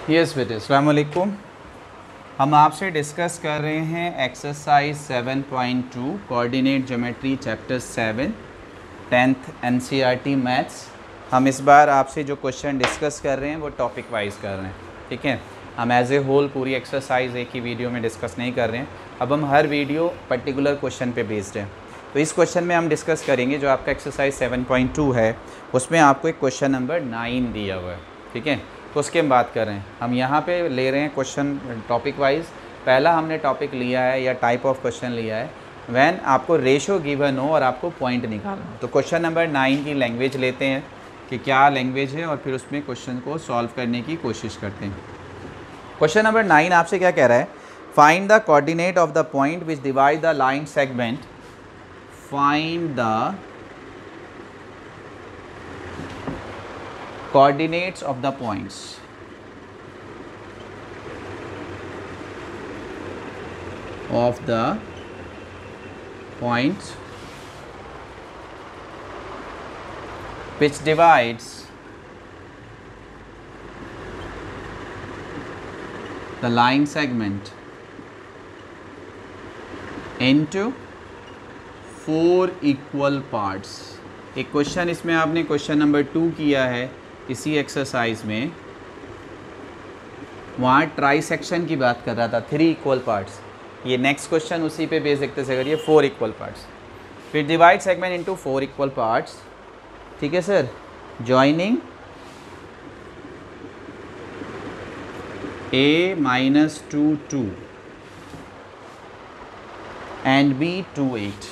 Yes बेटे, अस्सलाम वालेकुम। हम आपसे डिस्कस कर रहे हैं exercise 7.2 coordinate geometry chapter 7 10th NCERT maths. हम इस बार आपसे जो क्वेश्चन डिस्कस कर रहे हैं वो टॉपिक वाइज कर रहे हैं, ठीक है। हम एज ए होल पूरी एक्सरसाइज एक ही वीडियो में डिस्कस नहीं कर रहे हैं। अब हम हर वीडियो पर्टिकुलर क्वेश्चन पे बेस्ड है। तो इस क्वेश्चन में हम डिस्कस करेंगे जो आपका एक्सरसाइज 7.2 है, उसमें आपको एक क्वेश्चन नंबर 9 दिया हुआ है, ठीक है। तो उसके हम बात कर रहे हैं। हम यहाँ पे ले रहे हैं क्वेश्चन टॉपिक वाइज। पहला हमने टॉपिक लिया है या टाइप ऑफ क्वेश्चन लिया है व्हेन आपको रेशो गिवन हो और आपको पॉइंट निकालना हो। तो क्वेश्चन नंबर 9 की लैंग्वेज लेते हैं कि क्या लैंग्वेज है और फिर उसमें क्वेश्चन को सॉल्व करने की कोशिश करते हैं। क्वेश्चन नंबर 9 आपसे क्या कह रहा है? Find the coordinate of the point which divide the line segment. Find the coordinates of the points which divides the line segment into 4 equal parts। एक क्वेश्चन इसमें आपने क्वेश्चन नंबर 2 किया है इसी एक्सरसाइज में, वहाँ ट्राई सेक्शन की बात कर रहा था, 3 इक्वल पार्ट्स। ये नेक्स्ट क्वेश्चन उसी पे बेस देखते से करिए, 4 इक्वल पार्ट्स। फिर divide segment into 4 equal parts, ठीक है sir. Joining A -2 2 and B 2 8।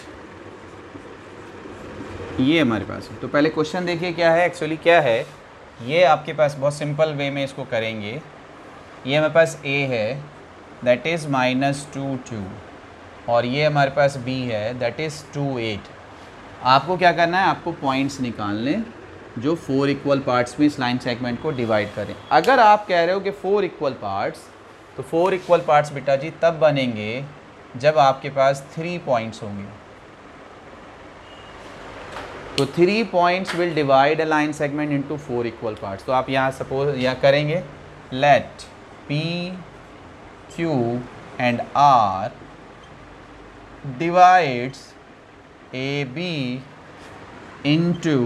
ये हमारे पास है। तो पहले क्वेश्चन देखिए क्या है, एक्चुअली क्या है। ये आपके पास बहुत सिंपल वे में इसको करेंगे। ये हमारे पास A है, दैट इज़ -2 2, और ये हमारे पास B है, दैट इज़ 2 8। आपको क्या करना है, आपको पॉइंट्स निकालने जो 4 इक्वल पार्ट्स में इस लाइन सेगमेंट को डिवाइड करें। अगर आप कह रहे हो कि 4 इक्वल पार्ट्स, तो 4 इक्वल पार्ट्स बेटा जी तब बनेंगे जब आपके पास 3 पॉइंट्स होंगे। तो 3 points will divide a line segment into 4 equal parts. तो आप यहाँ सपोज यहाँ करेंगे, let P Q and R divides AB into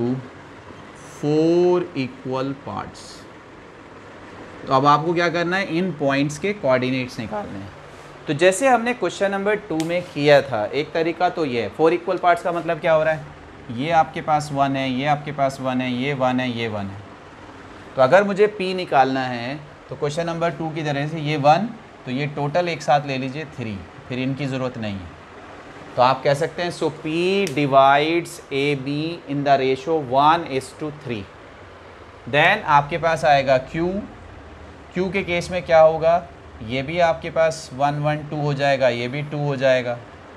4 equal parts. तो अब आपको क्या करना है, इन पॉइंट्स के कोऑर्डिनेट्स निकालने हैं। तो जैसे हमने क्वेश्चन नंबर 2 में किया था, एक तरीका तो ये है। 4 इक्वल पार्ट्स का मतलब क्या हो रहा है, ये आपके पास 1 है, ये आपके पास 1 है, ये 1 है, ये 1 है। तो अगर मुझे P निकालना है तो क्वेश्चन नंबर 2 की तरह से ये 1, तो ये टोटल एक साथ ले लीजिए 3, फिर इनकी ज़रूरत नहीं है। तो आप कह सकते हैं so P divides AB in the ratio 1:3। Then आपके पास आएगा Q के केस में क्या होगा, ये भी आपके पास 1 1 2 हो जाएगा, ये भी 2 हो जाएगा।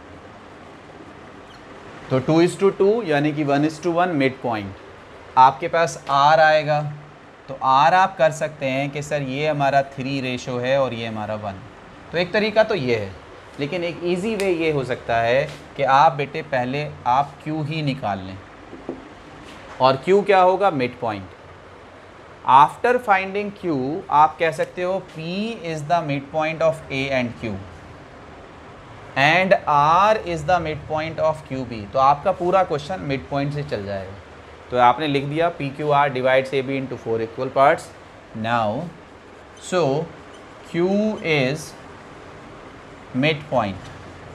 तो 2:2 यानी कि 1:1 मिड पॉइंट। आपके पास R आएगा, तो R आप कर सकते हैं कि सर ये हमारा 3 रेशो है और ये हमारा 1। तो एक तरीका तो ये है, लेकिन एक इजी वे ये हो सकता है कि आप बेटे पहले आप Q ही निकाल लें, और Q क्या होगा, mid point. After finding Q आप कह सकते हो P is the mid point of A and Q and R is the mid point of QB। तो आपका पूरा क्वेश्चन मिड पॉइंट से चल जाएगा। तो आपने लिख दिया PQR divides AB into 4 equal parts. Now so Q is mid point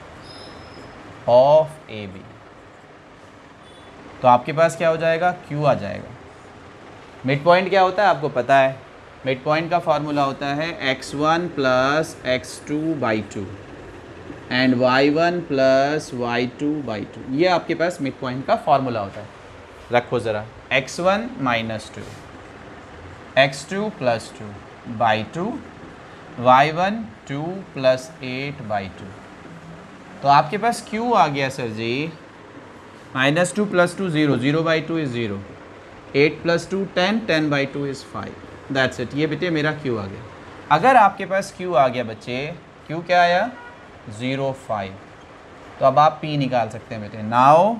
of AB। तो आपके पास क्या हो जाएगा, Q आ जाएगा। मिड पॉइंट क्या होता है आपको पता है, मिड पॉइंट का फॉर्मूला होता है x1 + x2/2 and y1 + y2/2। ये आपके पास मिड पॉइंट का फॉर्मूला होता है। रखो ज़रा, x1 - 2, x2 + 2/2, y1 2 + 8/2। तो आपके पास Q आ गया sir ji, -2 + 2 0, 0/2 is 0, 8 + 2 10, 10/2 is 5। That's it. ये बेटे मेरा Q आ गया। अगर आपके पास Q आ गया बच्चे, Q क्या आया, 0 5। तो अब आप P निकाल सकते हैं बेटे। Now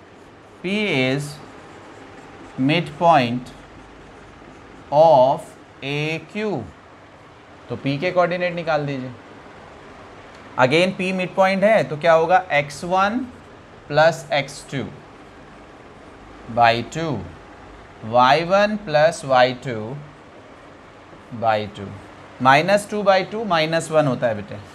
P is midpoint of A Q, तो P के कोऑर्डिनेट निकाल दीजिए। अगेन P मिड पॉइंट है तो क्या होगा, x1 plus x2 by 2, y1 plus y2 by 2, -2/2 -1 होता है बेटे,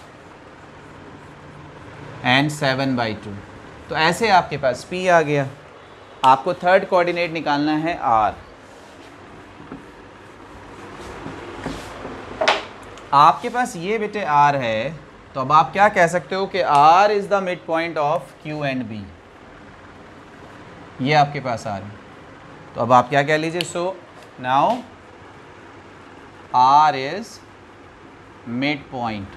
एंड 7/2। तो ऐसे आपके पास P आ गया। आपको थर्ड कोऑर्डिनेट निकालना है R। आपके पास ये बेटे R है, तो अब आप क्या कह सकते हो कि R is the mid point of Q and B। ये आपके पास R है, तो अब आप क्या कह लीजिए, so now R is mid point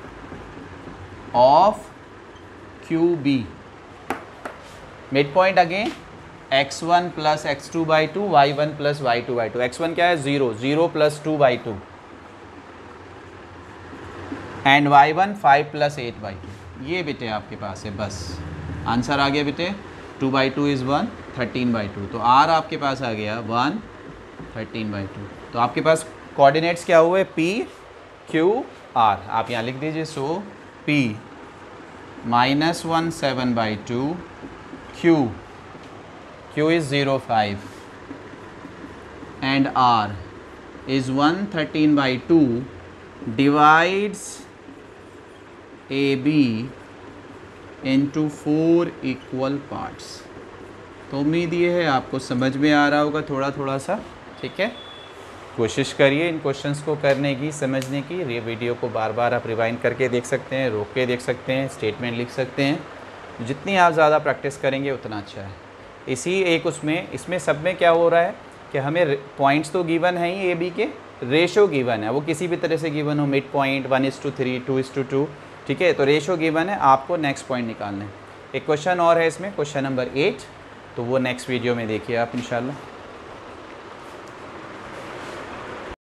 of QB। Mid point again x1 plus x2/2, y1 plus y2/2। x1 क्या है, 0, 0 प्लस 2/2, एंड y1 5 प्लस 8/2। ये बेटे आपके पास है, बस आंसर आ गया बेटे। 2/2 इज़ 1, 13/2। तो R आपके पास आ गया 1, 13/2। तो आपके पास कोऑर्डिनेट्स क्या हुए, P Q R। आप यहाँ लिख दीजिए, सो P -1 7/2, Q is 0 5 and R is 1 13/2 divides AB into 4 equal parts। तो उम्मीद ये है आपको समझ में आ रहा होगा थोड़ा थोड़ा सा, ठीक है। कोशिश करिए इन क्वेश्चंस को करने की, समझने की। ये वीडियो को बार बार आप रिवाइंड करके देख सकते हैं, रोक के देख सकते हैं, स्टेटमेंट लिख सकते हैं। जितनी आप ज़्यादा प्रैक्टिस करेंगे उतना अच्छा है। इसी एक इसमें सब में क्या हो रहा है कि हमें पॉइंट्स तो गिवन है ही, ए बी के रेशो गिवन है, वो किसी भी तरह से गिवन हो, मिड पॉइंट 1:3, 2:2, ठीक है। तो रेशो गिवन है, आपको नेक्स्ट पॉइंट निकालना है। एक क्वेश्चन और है इसमें, क्वेश्चन नंबर 8, तो वो नेक्स्ट वीडियो में देखिए आप इंशाल्लाह।